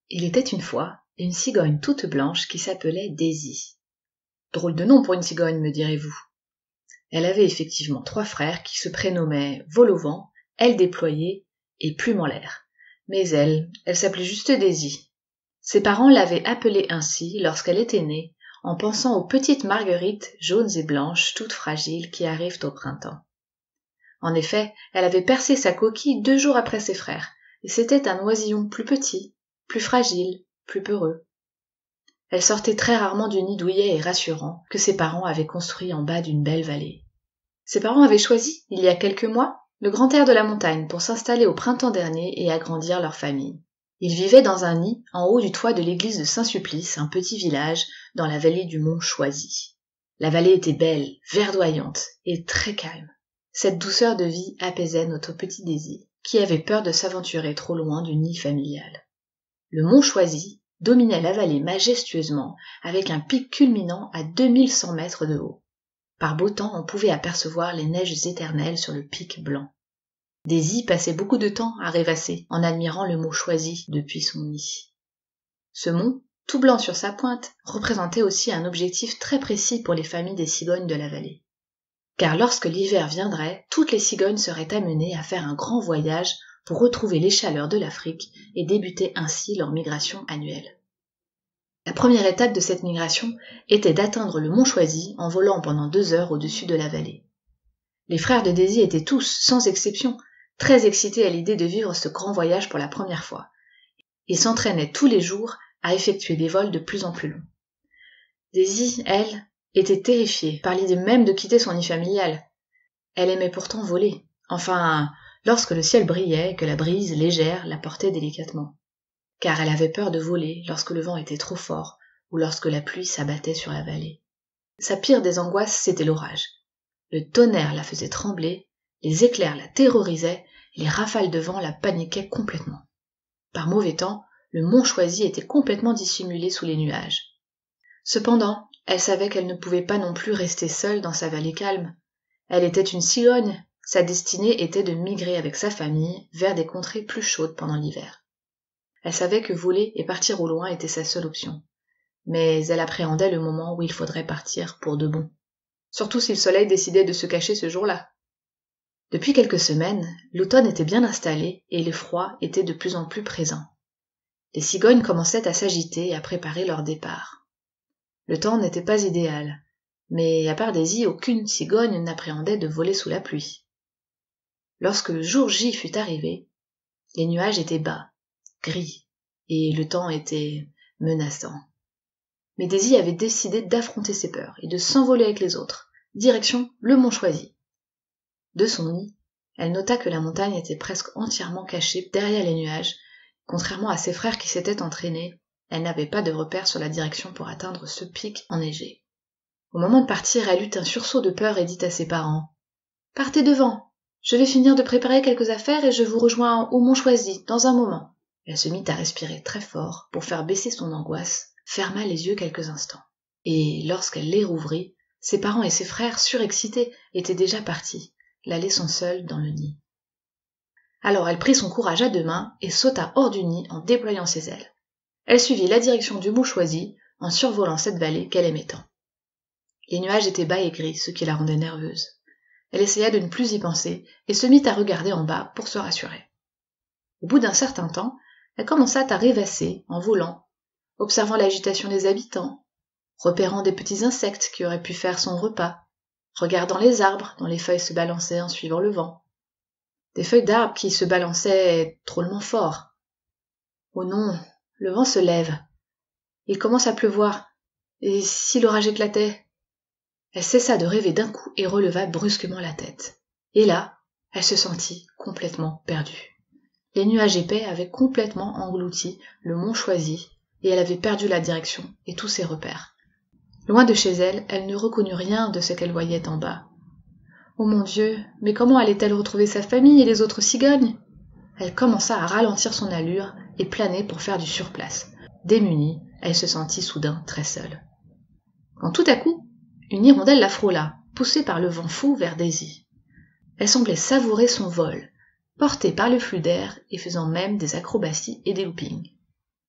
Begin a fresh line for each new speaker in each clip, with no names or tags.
Il était une fois une cigogne toute blanche qui s'appelait Daisy. Drôle de nom pour une cigogne, me direz-vous. Elle avait effectivement 3 frères qui se prénommaient Vol au vent, Aile déployée et Plume en l'air. Mais elle s'appelait juste Daisy. Ses parents l'avaient appelée ainsi lorsqu'elle était née, en pensant aux petites marguerites jaunes et blanches, toutes fragiles, qui arrivent au printemps. En effet, elle avait percé sa coquille 2 jours après ses frères, et c'était un oisillon plus petit, plus fragile, plus peureux. Elle sortait très rarement du nid douillet et rassurant que ses parents avaient construit en bas d'une belle vallée. Ses parents avaient choisi, il y a quelques mois, le grand air de la montagne pour s'installer au printemps dernier et agrandir leur famille. Ils vivaient dans un nid en haut du toit de l'église de Saint-Sulpice, un petit village dans la vallée du mont Choisy. La vallée était belle, verdoyante et très calme. Cette douceur de vie apaisait notre petit Daisy, qui avait peur de s'aventurer trop loin du nid familial. Le mont Choisy dominait la vallée majestueusement, avec un pic culminant à 2100 mètres de haut. Par beau temps, on pouvait apercevoir les neiges éternelles sur le pic blanc. Daisy passait beaucoup de temps à rêvasser en admirant le mont Choisy depuis son nid. Ce mont, tout blanc sur sa pointe, représentait aussi un objectif très précis pour les familles des cigognes de la vallée. Car lorsque l'hiver viendrait, toutes les cigognes seraient amenées à faire un grand voyage pour retrouver les chaleurs de l'Afrique et débuter ainsi leur migration annuelle. La première étape de cette migration était d'atteindre le mont Choisy en volant pendant 2 heures au-dessus de la vallée. Les frères de Daisy étaient tous, sans exception, très excités à l'idée de vivre ce grand voyage pour la première fois. Ils s'entraînaient tous les jours à effectuer des vols de plus en plus longs. Daisy, elle, était terrifiée par l'idée même de quitter son nid familial. Elle aimait pourtant voler, enfin, lorsque le ciel brillait et que la brise légère la portait délicatement. Car elle avait peur de voler lorsque le vent était trop fort ou lorsque la pluie s'abattait sur la vallée. Sa pire des angoisses, c'était l'orage. Le tonnerre la faisait trembler, les éclairs la terrorisaient et les rafales de vent la paniquaient complètement. Par mauvais temps, le mont Choisy était complètement dissimulé sous les nuages. Cependant, elle savait qu'elle ne pouvait pas non plus rester seule dans sa vallée calme. Elle était une cigogne, sa destinée était de migrer avec sa famille vers des contrées plus chaudes pendant l'hiver. Elle savait que voler et partir au loin était sa seule option. Mais elle appréhendait le moment où il faudrait partir pour de bon. Surtout si le soleil décidait de se cacher ce jour-là. Depuis quelques semaines, l'automne était bien installé et le froid était de plus en plus présent. Les cigognes commençaient à s'agiter et à préparer leur départ. Le temps n'était pas idéal, mais à part Daisy, aucune cigogne n'appréhendait de voler sous la pluie. Lorsque le jour J fut arrivé, les nuages étaient bas, gris, et le temps était menaçant. Mais Daisy avait décidé d'affronter ses peurs et de s'envoler avec les autres, direction le mont Choisy. De son nid, elle nota que la montagne était presque entièrement cachée derrière les nuages. Contrairement à ses frères qui s'étaient entraînés, elle n'avait pas de repère sur la direction pour atteindre ce pic enneigé. Au moment de partir, elle eut un sursaut de peur et dit à ses parents « Partez devant, je vais finir de préparer quelques affaires et je vous rejoins au mont Choisy dans un moment. » Elle se mit à respirer très fort pour faire baisser son angoisse, ferma les yeux quelques instants. Et lorsqu'elle les rouvrit, ses parents et ses frères, surexcités, étaient déjà partis, la laissant seule dans le nid. Alors elle prit son courage à 2 mains et sauta hors du nid en déployant ses ailes. Elle suivit la direction du mont Choisy en survolant cette vallée qu'elle aimait tant. Les nuages étaient bas et gris, ce qui la rendait nerveuse. Elle essaya de ne plus y penser et se mit à regarder en bas pour se rassurer. Au bout d'un certain temps, elle commença à rêvasser en volant, observant l'agitation des habitants, repérant des petits insectes qui auraient pu faire son repas, regardant les arbres dont les feuilles se balançaient en suivant le vent. Des feuilles d'arbres qui se balançaient drôlement fort. Oh non, le vent se lève. Il commence à pleuvoir. Et si l'orage éclatait? Elle cessa de rêver d'un coup et releva brusquement la tête. Et là, elle se sentit complètement perdue. Les nuages épais avaient complètement englouti le mont Choisy et elle avait perdu la direction et tous ses repères. Loin de chez elle, elle ne reconnut rien de ce qu'elle voyait en bas. Oh mon Dieu, mais comment allait-elle retrouver sa famille et les autres cigognes? Elle commença à ralentir son allure et planer pour faire du surplace. Démunie, elle se sentit soudain très seule. Quand tout à coup, une hirondelle la frôla, poussée par le vent fou vers Daisy. Elle semblait savourer son vol, portée par le flux d'air et faisant même des acrobaties et des loopings.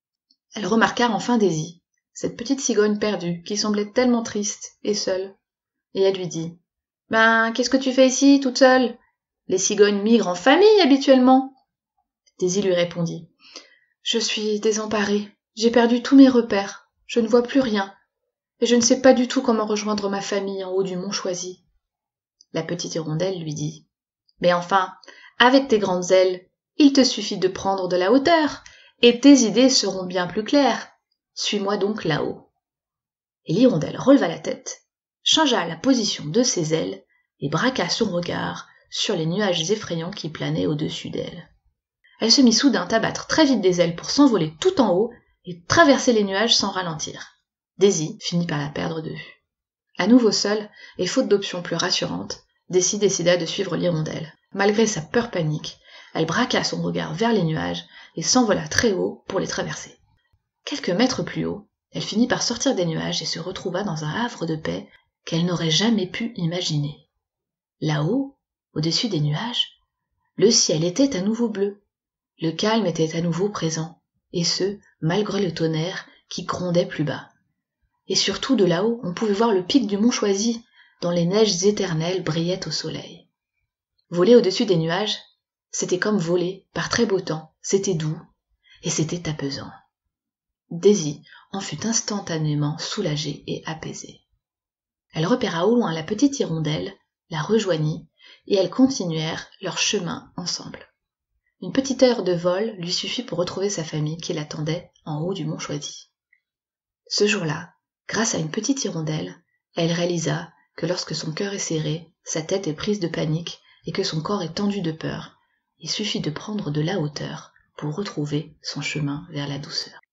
Elles remarquèrent enfin Daisy, cette petite cigogne perdue qui semblait tellement triste et seule. Et elle lui dit « Ben, qu'est-ce que tu fais ici, toute seule? Les cigognes migrent en famille habituellement. » Daisy lui répondit « Je suis désemparée, j'ai perdu tous mes repères, je ne vois plus rien, et je ne sais pas du tout comment rejoindre ma famille en haut du mont Choisi. » La petite hirondelle lui dit « Mais enfin, avec tes grandes ailes, il te suffit de prendre de la hauteur, et tes idées seront bien plus claires. Suis-moi donc là-haut. » Et l'hirondelle releva la tête, changea la position de ses ailes, et braqua son regard sur les nuages effrayants qui planaient au-dessus d'elle. Elle se mit soudain à battre très vite des ailes pour s'envoler tout en haut et traverser les nuages sans ralentir. Daisy finit par la perdre de vue. À nouveau seule, et faute d'option plus rassurante, Daisy décida de suivre l'hirondelle. Malgré sa peur panique, elle braqua son regard vers les nuages et s'envola très haut pour les traverser. Quelques mètres plus haut, elle finit par sortir des nuages et se retrouva dans un havre de paix qu'elle n'aurait jamais pu imaginer. Là-haut, au-dessus des nuages, le ciel était à nouveau bleu. Le calme était à nouveau présent, et ce, malgré le tonnerre qui grondait plus bas. Et surtout de là-haut, on pouvait voir le pic du mont Choisi, dont les neiges éternelles brillaient au soleil. Voler au-dessus des nuages, c'était comme voler par très beau temps, c'était doux, et c'était apaisant. Daisy en fut instantanément soulagée et apaisée. Elle repéra au loin la petite hirondelle, la rejoignit, et elles continuèrent leur chemin ensemble. Une petite heure de vol lui suffit pour retrouver sa famille qui l'attendait en haut du mont Choisi. Ce jour-là, grâce à une petite hirondelle, elle réalisa que lorsque son cœur est serré, sa tête est prise de panique et que son corps est tendu de peur, il suffit de prendre de la hauteur pour retrouver son chemin vers la douceur.